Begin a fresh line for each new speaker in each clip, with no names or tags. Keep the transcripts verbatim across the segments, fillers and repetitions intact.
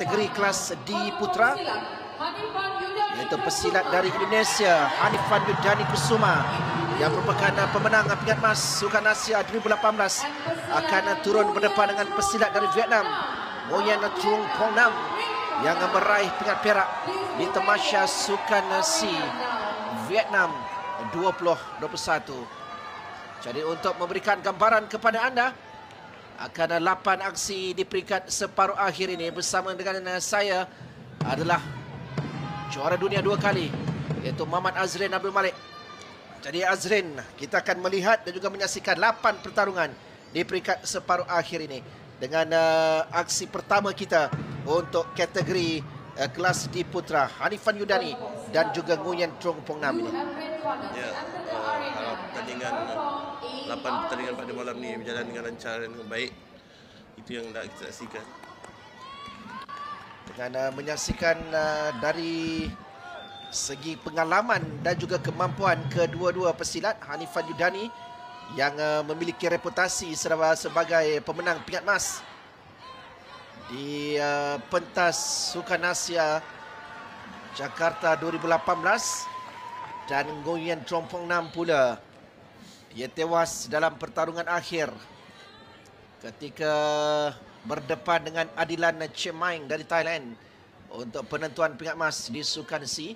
kategori kelas D Putra, iaitu pesilat dari Indonesia Hanifan Yudani Kusuma yang merupakan pemenang pingat emas Sukan Asia dua ribu lapan belas akan turun berdepan dengan pesilat dari Vietnam Nguyen Trung Phong Nam yang meraih pingat perak di Tamasya Sukan Sea Vietnam dua ribu dua puluh satu. Jadi untuk memberikan gambaran kepada anda, akan lapan aksi di peringkat separuh akhir ini bersama dengan saya adalah juara dunia dua kali, iaitu Muhammad Azrin Abdul Malik. Jadi Azrin, kita akan melihat dan juga menyaksikan lapan pertarungan di peringkat separuh akhir ini dengan uh, aksi pertama kita untuk kategori uh, kelas D Putra, Hanifan Yudani dan juga Nguyen Trung Phong Nam ini.
Ya, uh, harap pertandingan uh, lapan pertandingan pada malam ni berjalan dengan lancar dan dengan baik. Itu yang nak kita saksikan.
Dengan uh, menyaksikan uh, dari segi pengalaman dan juga kemampuan kedua-dua pesilat, Hanifan Yudani yang uh, memiliki reputasi sebagai pemenang pingat emas di uh, pentas Sukan Asia Jakarta dua ribu lapan belas, dan Nguyen Trung Phong Nam pula dia tewas dalam pertarungan akhir ketika berdepan dengan Adilan Chemaing dari Thailand untuk penentuan pingat emas di Sukan Sea.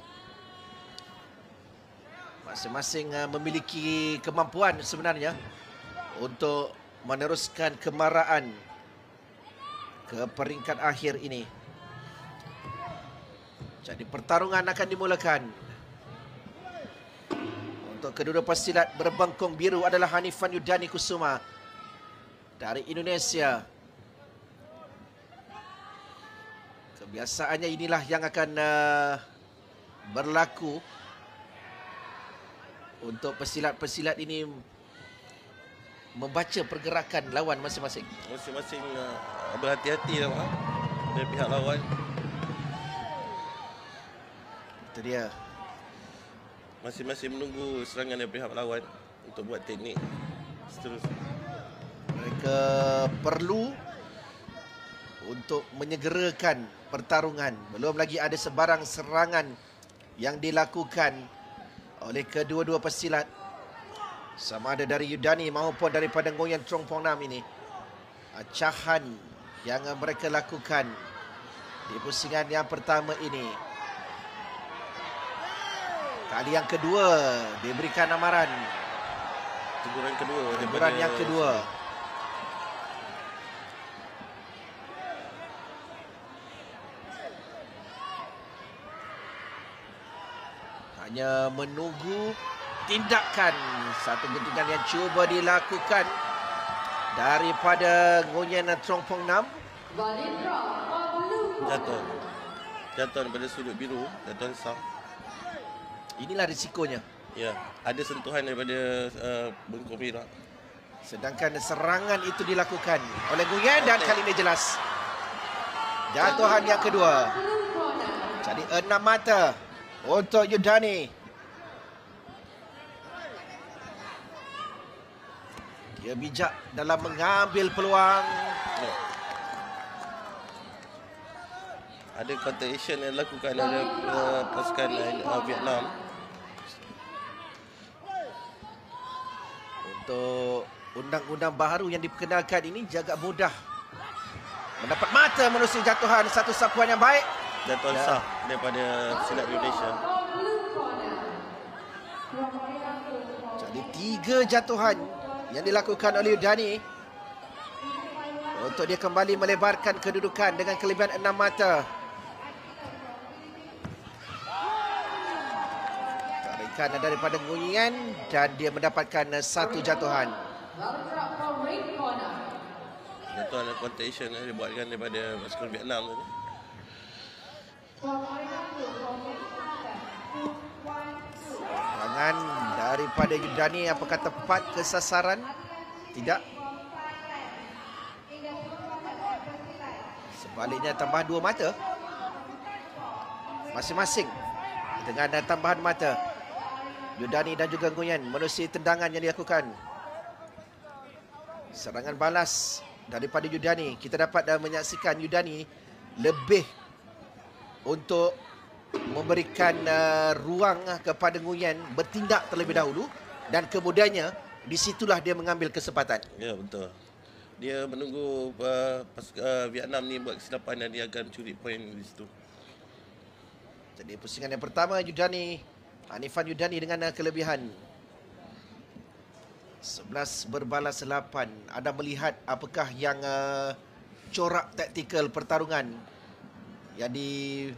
Masing-masing memiliki kemampuan sebenarnya untuk meneruskan kemarahan ke peringkat akhir ini. Jadi pertarungan akan dimulakan. Untuk kedua pesilat berbangkong biru adalah Hanifan Yudani Kusuma dari Indonesia. Kebiasaannya inilah yang akan uh, berlaku untuk pesilat-pesilat ini membaca pergerakan lawan masing-masing.
Masing-masing uh, berhati-hati lah dari pihak lawan.
Itu dia.
Masing-masing menunggu serangan dari pihak lawan untuk buat teknik seterusnya.
Mereka perlu untuk menyegerakan pertarungan. Belum lagi ada sebarang serangan yang dilakukan oleh kedua-dua pesilat, sama ada dari Yudani maupun daripada Nguyen Trung Phong Nam ini. Acahan yang mereka lakukan di pusingan yang pertama ini. Kali yang kedua diberikan amaran.
Teguran kedua.
Teguran yang kedua. Hanya menunggu tindakan satu guntingan yang cuba dilakukan daripada Nguyen Trung Phong Nam.
Jatuh. Jatuh daripada sudut biru. Jatuh sah.
Inilah risikonya.
Ya, ada sentuhan daripada uh, bengkong merah.
Sedangkan serangan itu dilakukan oleh Nguyen dan kali ini jelas. Jatuhan yang kedua. Jadi enam mata untuk Yudani. Dia bijak dalam mengambil peluang. Ya.
Ada counter action yang dilakukan oleh uh, pasukan uh, Vietnam.
Untuk undang-undang baharu yang diperkenalkan ini agak mudah mendapat mata menerusi jatuhan. Satu sapuan yang baik.
Jatuhan ya. Sah daripada pesilat Indonesia.
Jadi tiga jatuhan yang dilakukan oleh Yudani untuk dia kembali melebarkan kedudukan dengan kelebihan enam mata. Tarikan daripada Nguyen dan dia mendapatkan satu jatuhan.
Jatuhan contention yang dibuatkan daripada pasukan Vietnam tadi.
Serangan daripada Yudani, apakah tepat ke sasaran? Tidak. Sebaliknya tambah dua mata masing-masing dengan tambahan mata. Yudani dan juga Nguyen menerusi tendangan yang dilakukan. Serangan balas daripada Yudani. Kita dapat uh, menyaksikan Yudani lebih untuk memberikan uh, ruang uh, kepada Nguyen bertindak terlebih dahulu dan kemudiannya di situlah dia mengambil kesempatan.
Ya, betul. Dia menunggu uh, pas, uh, Vietnam ni buat kesilapan dan dia akan curi poin di situ.
Jadi pusingan yang pertama Yudani, Hanifan Yudani dengan uh, kelebihan sebelas berbalas lapan. Anda melihat apakah yang uh, corak taktikal pertarungan yang di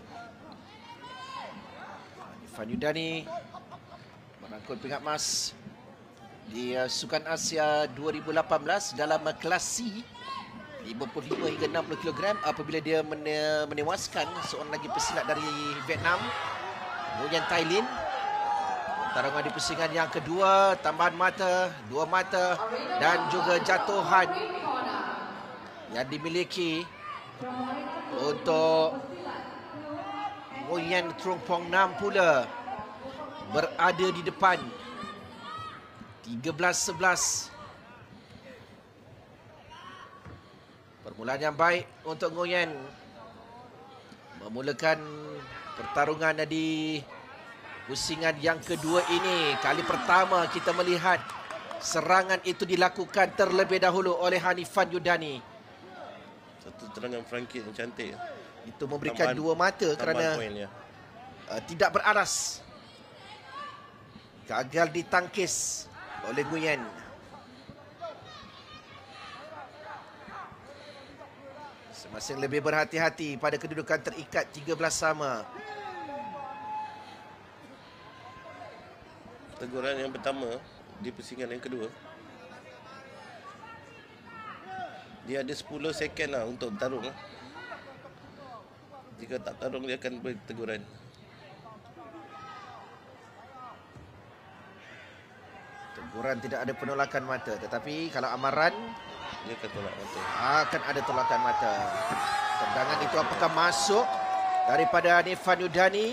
Hanifan Yudani merangkul pingat emas di uh, Sukan Asia dua ribu lapan belas dalam uh, kelas C lima puluh lima hingga enam puluh kilogram apabila dia mene menewaskan seorang lagi pesilat dari Vietnam, Nguyen Tai Lin. Pertarungan di pusingan yang kedua, tambahan mata, dua mata dan juga jatuhan yang dimiliki untuk Nguyen Truong Phong Nam pula berada di depan tiga belas sebelas. Permulaan yang baik untuk Nguyen memulakan pertarungan di pusingan yang kedua ini. Kali pertama kita melihat serangan itu dilakukan terlebih dahulu oleh Hanifan Yudani.
Satu terangan Frankie yang cantik.
Itu memberikan tambahan, dua mata kerana
poin, ya.
uh, tidak beraras. Gagal ditangkis oleh Nguyen. Masing lebih berhati-hati pada kedudukan terikat tiga belas sama.
Teguran yang pertama di pusingan yang kedua, dia ada sepuluh second lah untuk bertarung. Jika tak bertarung dia akan beri teguran.
Teguran tidak ada penolakan mata, tetapi kalau amaran
dia akan tolak mata.
Akan ada tolakan mata. Tendangan itu apakah masuk daripada Hanifan Yudani?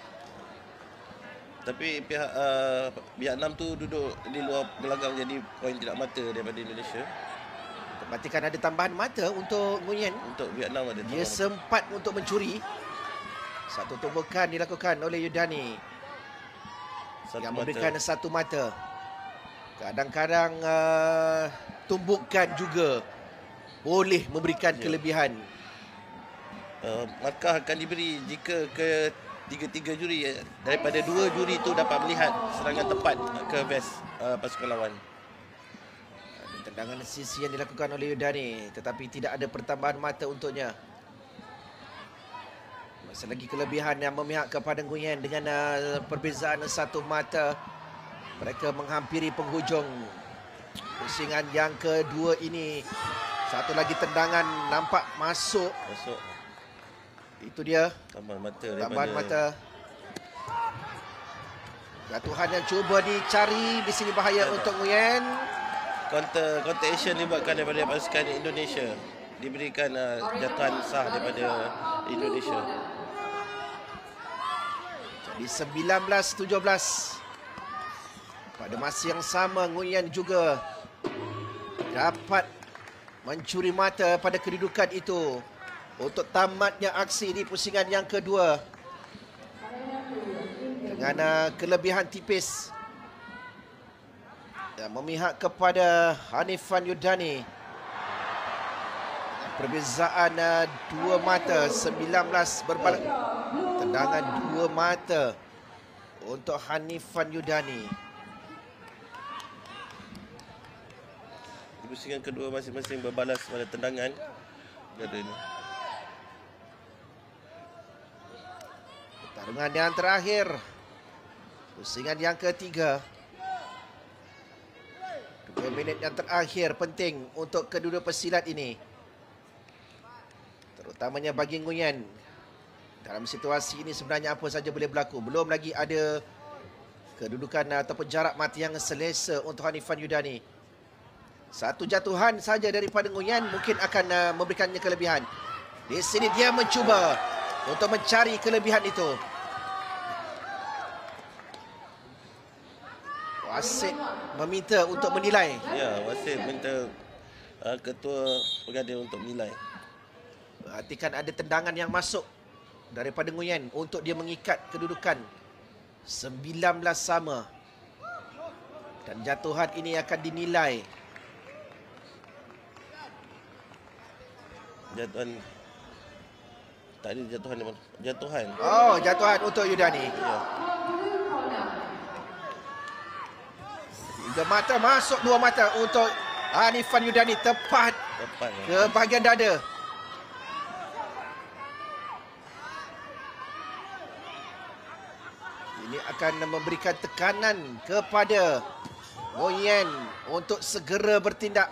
Tapi pihak uh, Vietnam tu duduk di luar gelanggang, jadi poin tidak mata daripada Indonesia.
Pastikan ada tambahan mata untuk Nguyen.
Untuk Vietnam ada.
Dia sempat mata untuk mencuri. Satu tumbukan dilakukan oleh Yudani satu yang mata. Memberikan satu mata. Kadang-kadang uh, tumbukan juga boleh memberikan ya. kelebihan.
Uh, markah akan diberi jika ke tiga-tiga juri daripada dua juri itu dapat melihat serangan tepat ke vest uh, pasukan lawan.
Tendangan sisi yang dilakukan oleh Yudani, tetapi tidak ada pertambahan mata untuknya. Masih lagi kelebihan yang memihak kepada Nguyen dengan uh, perbezaan satu mata. Mereka menghampiri penghujung pusingan yang kedua ini. Satu lagi tendangan nampak masuk.
Masuk.
Itu dia.
Tambahan mata.
Tambahan mata. Jatuhan yang cuba dicari. Di sini bahaya Tidak. untuk Nguyen.
Counter, counter action dibuatkan daripada pasukan Indonesia. Diberikan uh, jatuhan sah daripada Indonesia.
Jadi sembilan belas tujuh belas. Pada masa yang sama Nguyen juga dapat mencuri mata pada kedudukan itu. Untuk tamatnya aksi di pusingan yang kedua dengan uh, kelebihan tipis dan memihak kepada Hanifan Yudani. Perbezaan uh, dua mata, sembilan belas berbalik. Tendangan dua mata untuk Hanifan Yudani.
Di pusingan kedua masing-masing berbalas pada tendangan. Ada ini.
Pertarungan yang terakhir, pusingan yang ketiga. Dua minit yang terakhir penting untuk kedua pesilat ini, terutamanya bagi Nguyen. Dalam situasi ini sebenarnya apa saja boleh berlaku. Belum lagi ada kedudukan ataupun jarak mati yang selesa untuk Hanifan Yudani. Satu jatuhan saja daripada Nguyen mungkin akan uh, memberikannya kelebihan. Di sini dia mencuba untuk mencari kelebihan itu. Wasit meminta untuk menilai.
Ya, wasit minta uh, ketua pengadil untuk menilai.
Perhatikan ada tendangan yang masuk daripada Nguyen untuk dia mengikat kedudukan sembilan belas sama. Dan jatuhan ini akan dinilai.
Jatuhan. Tak ada jatuhan. Jatuhan.
Oh, jatuhan untuk Yudani.
Ya.
Tiga mata masuk, dua mata untuk Hanifan Yudani. Tepat,
Tepat.
ke bahagian dada. Ini akan memberikan tekanan kepada Nguyen untuk segera bertindak.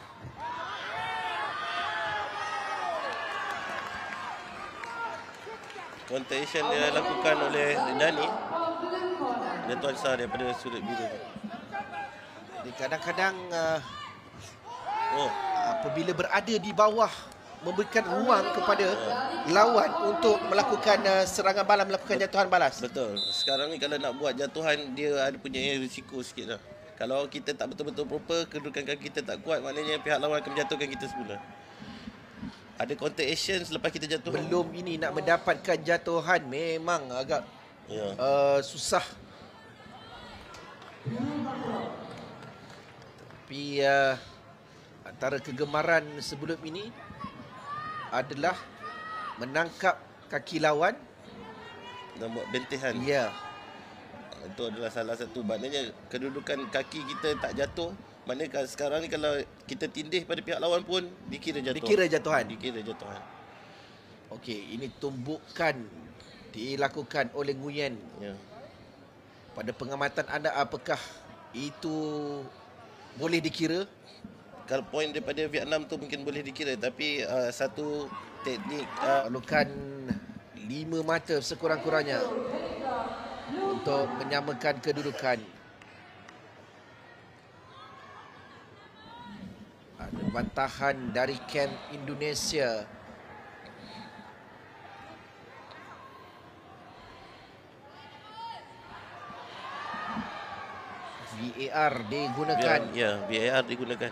Contention dia lakukan oleh Dani. Jatuhan sah daripada sudut biru.
Jadi kadang-kadang uh,
Oh,
apabila berada di bawah, memberikan ruang kepada lawan untuk melakukan uh, serangan balas, melakukan jatuhan balas.
betul. Sekarang ni kalau nak buat jatuhan, dia ada punya risiko sikit lah. Kalau kita tak betul-betul proper, kedudukan kaki kita tak kuat, maknanya pihak lawan akan menjatuhkan kita semula. Ada contact action selepas kita jatuh.
Belum ini nak mendapatkan jatuhan memang agak
Ya.
uh, susah. Tapi uh, antara kegemaran sebelum ini adalah menangkap kaki lawan.
Dan buat bentehan.
Ya.
Itu adalah salah satu. Maknanya kedudukan kaki kita tak jatuh. Maknanya sekarang ni kalau kita tindih pada pihak lawan pun dikira jatuh.
Dikira jatuhan.
Dikira jatuhan.
Okey, ini tumbukan dilakukan oleh Nguyen.
Ya.
Pada pengamatan anda, apakah itu boleh dikira?
Kalau poin daripada Vietnam tu mungkin boleh dikira, tapi uh, satu teknik uh,
Perlukan lima mata sekurang-kurangnya untuk menyamakan kedudukan. Ada bantahan dari kamp Indonesia. V A R digunakan
ya, V A R digunakan.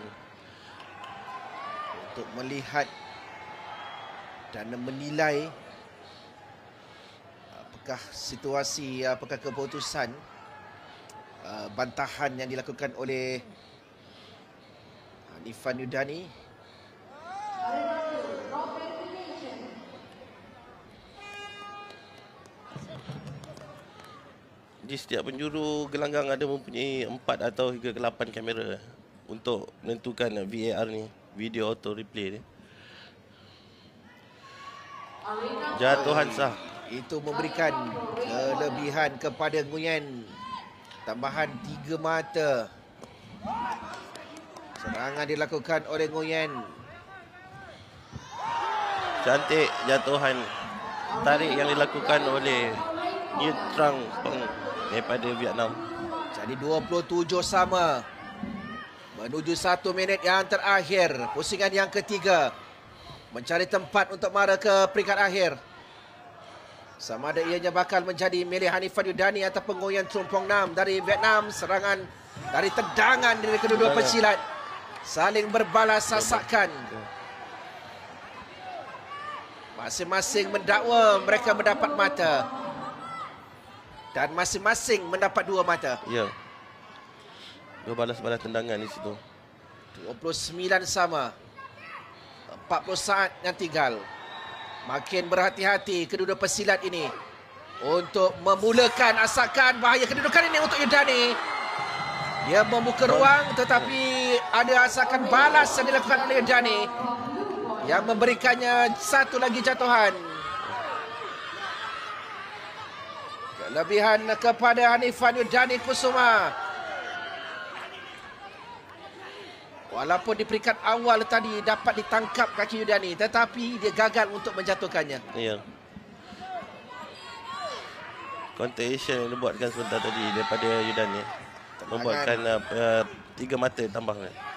untuk melihat dan menilai apakah situasi, apakah keputusan uh, bantahan yang dilakukan oleh Hanifan Yudani.
Di setiap penjuru gelanggang ada mempunyai empat atau hingga ke lapan kamera untuk menentukan V A R ni, video auto replay ni. Jatuhan sah.
Itu memberikan kelebihan kepada Nguyen. Tambahan tiga mata. Serangan dilakukan oleh Nguyen.
Cantik jatuhan tarik yang dilakukan oleh New Trang Peng daripada Vietnam.
Jadi dua puluh tujuh sama. Menuju satu minit yang terakhir. Pusingan yang ketiga. Mencari tempat untuk mara ke peringkat akhir. Sama ada ianya bakal menjadi milik Hanifan Yudani ataupun Nguyen Trumpong Nam dari Vietnam. Serangan dari tendangan dari kedua-dua pesilat. Saling berbalas sasakan. Masing-masing mendakwa mereka mendapat mata. Dan masing-masing mendapat dua mata.
Ya. Dua balas-balas tendangan di situ.
dua puluh sembilan sama. empat puluh saat yang tinggal. Makin berhati-hati kedua-dua pesilat ini untuk memulakan asakan bahaya kedudukan ini untuk Yudani. Dia membuka ruang tetapi ada asakan balas yang dilakukan oleh Yudani yang memberikannya satu lagi jatuhan. Kelebihan kepada Hanifan Yudani Kusuma. Walaupun di peringkat awal tadi dapat ditangkap kaki Yudani, tetapi dia gagal untuk menjatuhkannya.
Ya. Contact yang dibuatkan sebentar tadi daripada Yudani. Membuatkan uh, tiga mata tambah.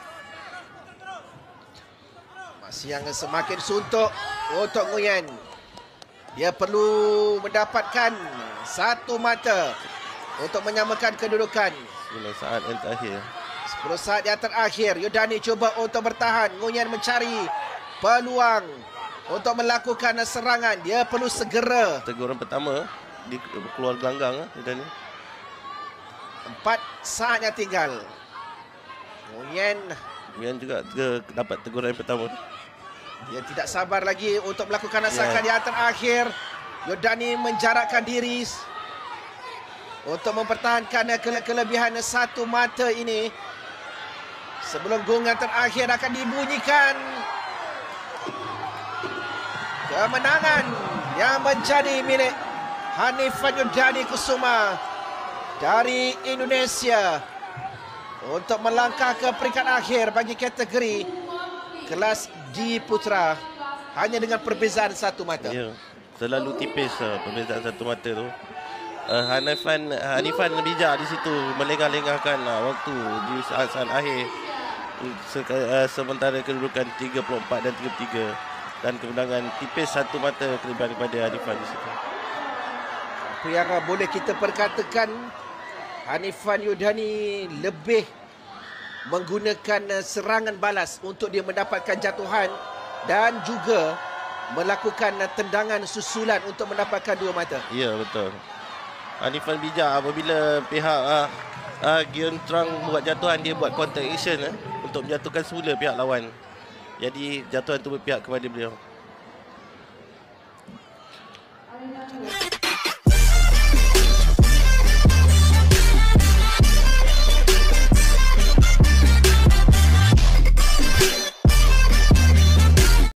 Masih yang semakin suntuk untuk Nguyen. Dia perlu mendapatkan satu mata untuk menyamakan kedudukan.
Sembilan saat yang terakhir.
sepuluh saat yang terakhir. Yudani cuba untuk bertahan. Nguyen mencari peluang untuk melakukan serangan. Dia perlu segera.
Teguran pertama di keluar gelanggang dan ni.
Empat saat yang tinggal. Nguyen,
Nguyen juga te- dapat teguran yang pertama.
dia tidak sabar lagi untuk melakukan
Ya.
asakan yang terakhir. Yordani menjarakkan diri untuk mempertahankan kele- kelebihan satu mata ini. Sebelum gong yang terakhir akan dibunyikan. Kemenangan yang menjadi milik Hanifan Yordani Kusuma dari Indonesia untuk melangkah ke peringkat akhir bagi kategori kelas D Putra hanya dengan perbezaan satu mata.
Ya, selalu tipis uh, perbezaan satu mata tu. Uh, Hanifan Hanifan bijak di situ melengah-lengahkan uh, waktu di saat-saat akhir. Se- uh, sementara kedudukan tiga puluh empat dan tiga puluh tiga dan kemenangan tipis satu mata kelebihan daripada Hanifan di situ.
Apa yang boleh kita perkatakan, Hanifan Yordani lebih menggunakan serangan balas untuk dia mendapatkan jatuhan dan juga melakukan tendangan susulan untuk mendapatkan dua mata.
Ya, betul. Hanifan bijak apabila pihak uh, uh, Gion Trang buat jatuhan, dia buat counter action uh, untuk menjatuhkan semula pihak lawan. Jadi jatuhan itu berpihak kepada beliau.